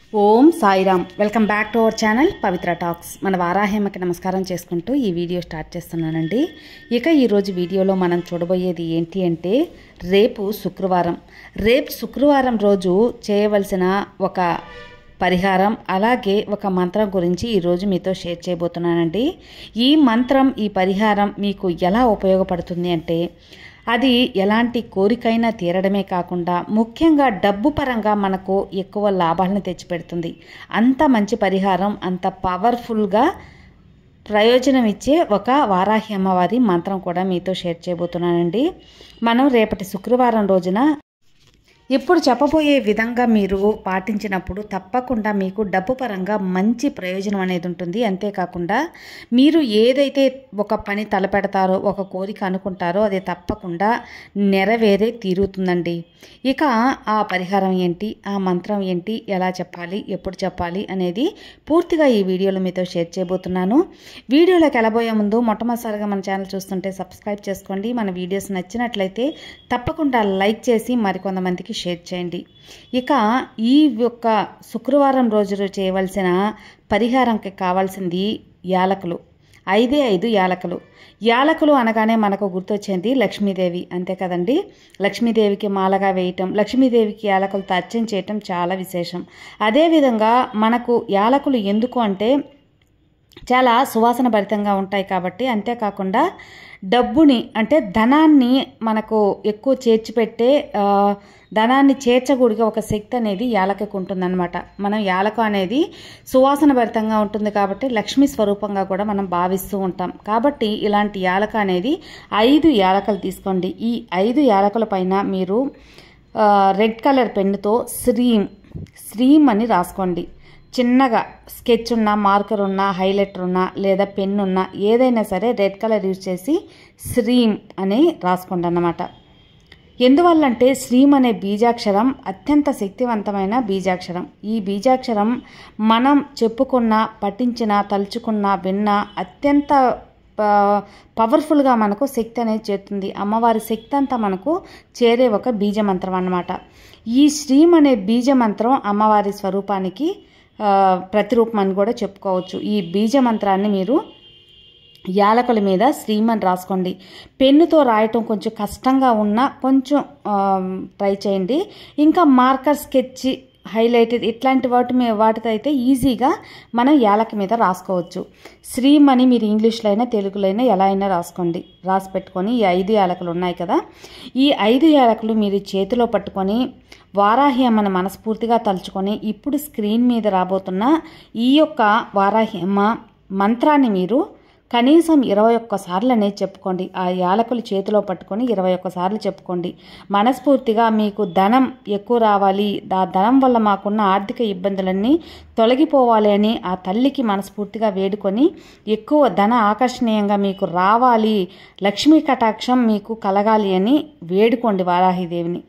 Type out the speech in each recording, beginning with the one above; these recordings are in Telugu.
Om Sairam. Welcome back to our channel Pavitra talks. మన వారాహేమకి నమస్కారం చేసుకుంటూ ఈ వీడియో స్టార్ట్ చేస్తున్నానండి. ఇక ఈరోజు వీడియోలో మనం చూడబోయేది ఏంటి అంటే రేపు శుక్రవారం రోజు చేయవలసిన ఒక పరిహారం అలాగే ఒక మంత్రం గురించి ఈరోజు మీతో షేర్ చేయబోతున్నానండి. ఈ మంత్రం ఈ పరిహారం మీకు ఎలా ఉపయోగపడుతుంది అంటే అది ఎలాంటి కోరికైనా తీరడమే కాకుండా ముఖ్యంగా డబ్బు పరంగా మనకు ఎక్కువ లాభాలను తెచ్చిపెడుతుంది. అంత మంచి పరిహారం, అంత పవర్ఫుల్గా ప్రయోజనం ఇచ్చే ఒక వారాహి అమ్మవారి మంత్రం కూడా మీతో షేర్ చేయబోతున్నానండి. మనం రేపటి శుక్రవారం రోజున ఇప్పుడు చెప్పబోయే విధంగా మీరు పాటించినప్పుడు తప్పకుండా మీకు డబ్బు పరంగా మంచి ప్రయోజనం అనేది ఉంటుంది. అంతేకాకుండా మీరు ఏదైతే ఒక పని తలపెడతారో, ఒక కోరిక అనుకుంటారో అది తప్పకుండా నెరవేరే తీరుతుందండి. ఇక ఆ పరిహారం ఏంటి, ఆ మంత్రం ఏంటి, ఎలా చెప్పాలి, ఎప్పుడు చెప్పాలి అనేది పూర్తిగా ఈ వీడియోలో మీతో షేర్ చేయబోతున్నాను. వీడియోలోకి వెళ్ళబోయే ముందు మొట్టమొదటిసారిగా మన ఛానల్ చూస్తుంటే సబ్స్క్రైబ్ చేసుకోండి. మన వీడియోస్ నచ్చినట్లయితే తప్పకుండా లైక్ చేసి మరికొంతమందికి షేర్ చేయండి. ఇక ఈ యొక్క శుక్రవారం రోజు చేయవలసిన పరిహారంకి కావాల్సింది యాలకులు. 5 యాలకులు. యాలకులు అనగానే మనకు గుర్తొచ్చేది లక్ష్మీదేవి, అంతే కదండి. లక్ష్మీదేవికి మాలగా వేయటం, లక్ష్మీదేవికి యాలకులతో అర్చన చేయటం చాలా విశేషం. అదేవిధంగా మనకు యాలకులు ఎందుకు అంటే చాలా సువాసన భరితంగా ఉంటాయి కాబట్టి, అంతేకాకుండా డబ్బుని అంటే ధనాన్ని మనకు ఎక్కువ చేర్చిపెట్టే ధనాన్ని చేర్చకూడిగా ఒక శక్తి అనేది యాలకకు ఉంటుందన్నమాట. మనం యాలకు అనేది సువాసన భరితంగా ఉంటుంది కాబట్టి లక్ష్మీ స్వరూపంగా కూడా మనం భావిస్తూ ఉంటాం. కాబట్టి ఇలాంటి యాలక అనేది 5 యాలకలు తీసుకోండి. ఈ 5 యాలకుల పైన మీరు రెడ్ కలర్ పెన్నుతో శ్రీం అని రాసుకోండి. చిన్నగా స్కెచ్ ఉన్నా, మార్కర్ ఉన్నా, హైలైటర్ ఉన్నా లేదా పెన్ ఉన్నా ఏదైనా సరే రెడ్ కలర్ యూజ్ చేసి శ్రీం అని రాసుకోండి అన్నమాట. ఎందువల్లంటే శ్రీం అనే బీజాక్షరం అత్యంత శక్తివంతమైన బీజాక్షరం. ఈ బీజాక్షరం మనం చెప్పుకున్న, పఠించిన, తలుచుకున్న, విన్న అత్యంత పవర్ఫుల్గా మనకు శక్తి అనేది చేరుతుంది. అమ్మవారి శక్తి అంతా మనకు చేరే ఒక బీజమంత్రం అన్నమాట. ఈ శ్రీం అనే బీజమంత్రం అమ్మవారి స్వరూపానికి ప్రతిరూపం అని కూడా చెప్పుకోవచ్చు. ఈ బీజమంత్రాన్ని మీరు యాలకుల మీద శ్రీమని రాసుకోండి. పెన్నుతో రాయటం కొంచెం కష్టంగా ఉన్నా కొంచెం ట్రై చేయండి. ఇంకా మార్కర్, స్కెచ్, హైలైటర్ ఇట్లాంటి వాటితో అయితే ఈజీగా మనం యాలక మీద రాసుకోవచ్చు. శ్రీమని మీరు ఇంగ్లీష్లో అయినా తెలుగులో అయినా ఎలా అయినా రాసుకోండి. రాసి పెట్టుకొని ఈ 5 యాలకులు ఉన్నాయి కదా, ఈ 5 యాలకులు మీరు చేతిలో పట్టుకొని వారాహి అమ్మను మనస్ఫూర్తిగా తలుచుకొని ఇప్పుడు స్క్రీన్ మీద రాబోతున్న ఈ యొక్క వారాహి అమ్మ మంత్రాన్ని మీరు కనీసం 21 సార్లు అనేది చెప్పుకోండి. ఆ యాలకులు చేతిలో పట్టుకొని 21 సార్లు చెప్పుకోండి. మనస్ఫూర్తిగా మీకు ధనం ఎక్కువ రావాలి, ఆ ధనం వల్ల మాకున్న ఆర్థిక ఇబ్బందులన్నీ తొలగిపోవాలి అని ఆ తల్లికి మనస్ఫూర్తిగా వేడుకొని ఎక్కువ ధన ఆకర్షణీయంగా మీకు రావాలి, లక్ష్మీ కటాక్షం మీకు కలగాలి అని వేడుకోండి. వారాహిదేవిని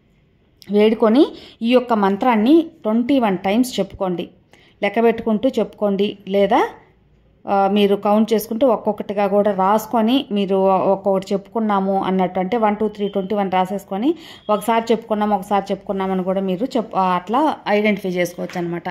వేడుకొని ఈ యొక్క మంత్రాన్ని 21 టైమ్స్ చెప్పుకోండి. లెక్క పెట్టుకుంటూ చెప్పుకోండి లేదా మీరు కౌంట్ చేసుకుంటూ ఒక్కొక్కటిగా కూడా రాసుకొని మీరు ఒక్కొక్కటి చెప్పుకున్నాము అన్నట్టు అంటే 1 2 3 21 రాసేసుకొని ఒకసారి చెప్పుకున్నామని కూడా మీరు అట్లా ఐడెంటిఫై చేసుకోవచ్చు అనమాట.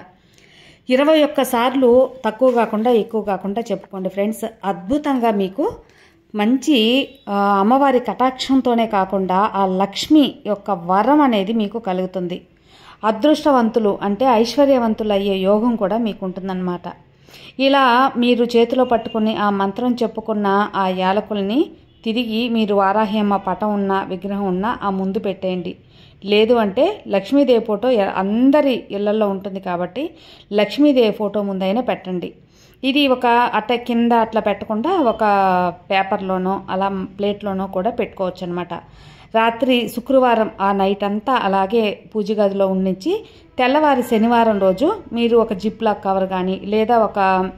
21 సార్లు తక్కువ కాకుండా ఎక్కువ కాకుండా చెప్పుకోండి ఫ్రెండ్స్. అద్భుతంగా మీకు మంచి అమ్మవారి కటాక్షంతోనే కాకుండా ఆ లక్ష్మి యొక్క వరం అనేది మీకు కలుగుతుంది. అదృష్టవంతులు అంటే ఐశ్వర్యవంతులు అయ్యే యోగం కూడా మీకు ఉంటుందన్నమాట. ఇలా మీరు చేతిలో పట్టుకుని ఆ మంత్రం చెప్పుకున్న ఆ యాలకుల్ని తిరిగి మీరు వారాహి అమ్మ పటం ఉన్న, విగ్రహం ఉన్న ఆ ముందు పెట్టేయండి. లేదు అంటే లక్ష్మీదేవి ఫోటో అందరి ఇళ్లలో ఉంటుంది కాబట్టి లక్ష్మీదేవి ఫోటో ముందైనా పెట్టండి. ఇది ఒక కింద అట్లా పెట్టకుండా ఒక పేపర్లోనో అలా ప్లేట్లోనో కూడా పెట్టుకోవచ్చు అనమాట. రాత్రి శుక్రవారం ఆ నైట్ అంతా అలాగే పూజ గదిలో ఉండించి తెల్లవారి శనివారం రోజు మీరు ఒక జిప్ లాక్ కవర్ కానీ లేదా ఒక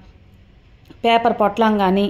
పేపర్ పొట్లం కానీ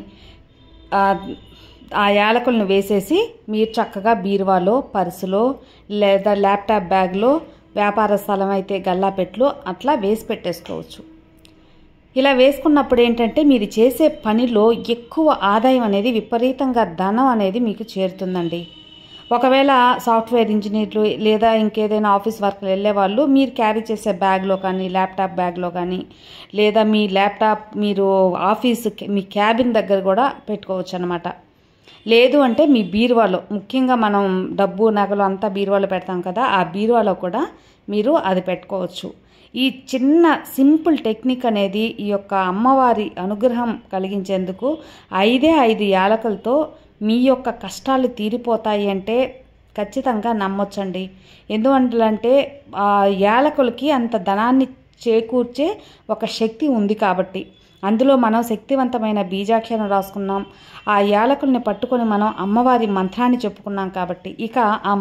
ఆ యాలకులను వేసేసి మీరు చక్కగా బీరువాలో, పర్సులో లేదా ల్యాప్టాప్ బ్యాగ్లో, వ్యాపార స్థలం అయితే గల్లాపెట్లో అట్లా వేసి పెట్టేసుకోవచ్చు. ఇలా వేసుకున్నప్పుడు ఏంటంటే మీరు చేసే పనిలో ఎక్కువ ఆదాయం అనేది, విపరీతంగా ధనం అనేది మీకు చేరుతుందండి. ఒకవేళ సాఫ్ట్వేర్ ఇంజనీర్లు లేదా ఇంకేదైనా ఆఫీస్ వర్క్లు వెళ్ళే వాళ్ళు మీరు క్యారీ చేసే బ్యాగ్లో కానీ ల్యాప్టాప్ బ్యాగ్లో కానీ లేదా మీ ల్యాప్టాప్ మీరు ఆఫీస్ మీ క్యాబిన్ దగ్గర కూడా పెట్టుకోవచ్చు అన్నమాట. లేదు అంటే మీ బీరువాలో, ముఖ్యంగా మనం డబ్బు నగలు అంతా బీరువాలో పెడతాం కదా, ఆ బీరువాలో కూడా మీరు అది పెట్టుకోవచ్చు. ఈ చిన్న సింపుల్ టెక్నిక్ అనేది ఈ యొక్క అమ్మవారి అనుగ్రహం కలిగించేందుకు 5 యాలకులతో మీ యొక్క కష్టాలు తీరిపోతాయి అంటే ఖచ్చితంగా నమ్మొచ్చండి. ఎందుకంటే ఆ యాలకులకి అంత ధనాన్ని చేకూర్చే ఒక శక్తి ఉంది కాబట్టి. అందులో మనం శక్తివంతమైన బీజాక్షరం రాసుకున్నాం, ఆ యాలకుల్ని పట్టుకొని మనం అమ్మవారి మంత్రాన్ని చెప్పుకున్నాం కాబట్టి ఇక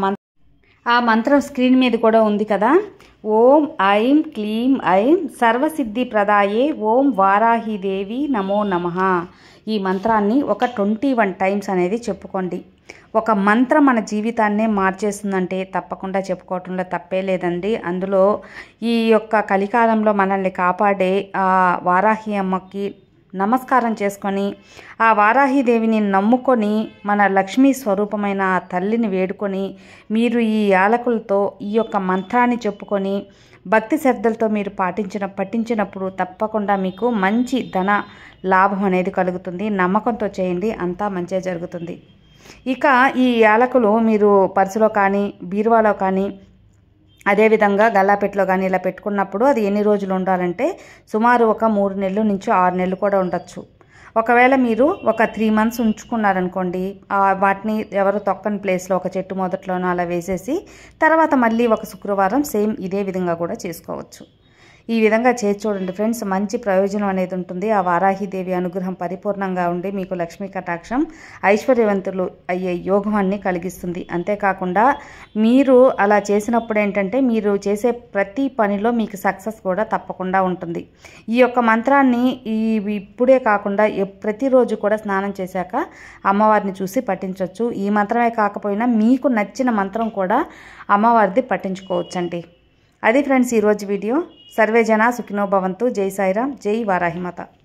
ఆ మంత్రం స్క్రీన్ మీద కూడా ఉంది కదా. ఓం ఐం క్లీం ఐం సర్వసిద్ధి ప్రదాయే ఓం వారాహిదేవి నమో నమః. ఈ మంత్రాన్ని ఒక 21 టైమ్స్ అనేది చెప్పుకోండి. ఒక మంత్రం మన జీవితాన్నే మార్చేస్తుందంటే తప్పకుండా చెప్పుకోవటంలో తప్పే లేదండి. అందులో ఈ యొక్క కలికాలంలో మనల్ని కాపాడే ఆ వారాహి అమ్మకి నమస్కారం చేసుకొని ఆ వారాహిదేవిని నమ్ముకొని మన లక్ష్మీ స్వరూపమైన ఆ తల్లిని వేడుకొని మీరు ఈ యాలకులతో ఈ యొక్క మంత్రాన్ని చెప్పుకొని భక్తి శ్రద్ధలతో మీరు పఠించినప్పుడు తప్పకుండా మీకు మంచి ధన లాభం అనేది కలుగుతుంది. నమ్మకంతో చేయండి, అంతా మంచిగా జరుగుతుంది. ఇక ఈ యాలకులు మీరు పర్సులో కానీ బీరువాలో కానీ అదేవిధంగా గల్లాపెట్టలో కానీ ఇలా పెట్టుకున్నప్పుడు అది ఎన్ని రోజులు ఉండాలంటే సుమారు ఒక 3 నెలల నుంచి 6 నెలలు కూడా ఉండొచ్చు. ఒకవేళ మీరు ఒక 3 మంత్స్ ఉంచుకున్నారనుకోండి, వాటిని ఎవరు తొక్కని ప్లేస్లో ఒక చెట్టు మొదట్లోనో అలా వేసేసి తర్వాత మళ్ళీ ఒక శుక్రవారం సేమ్ ఇదే విధంగా కూడా చేసుకోవచ్చు. ఈ విధంగా చేసి చూడండి ఫ్రెండ్స్, మంచి ప్రయోజనం అనేది ఉంటుంది. ఆ వారాహిదేవి అనుగ్రహం పరిపూర్ణంగా ఉండి మీకు లక్ష్మీ కటాక్షం ఐశ్వర్యవంతులు అయ్యే యోగాన్ని కలిగిస్తుంది. అంతేకాకుండా మీరు అలా చేసినప్పుడు ఏంటంటే మీరు చేసే ప్రతి పనిలో మీకు సక్సెస్ కూడా తప్పకుండా ఉంటుంది. ఈ యొక్క మంత్రాన్ని ఇప్పుడే కాకుండా ప్రతిరోజు కూడా స్నానం చేశాక అమ్మవారిని చూసి పఠించవచ్చు. ఈ మంత్రమే కాకపోయినా మీకు నచ్చిన మంత్రం కూడా అమ్మవారిది పఠించుకోవచ్చండి. అది ఫ్రెండ్స్ ఈరోజు వీడియో. సర్వే జన సుఖినో భవంతు. జై సాయిరామ్, జై వారాహిమాత.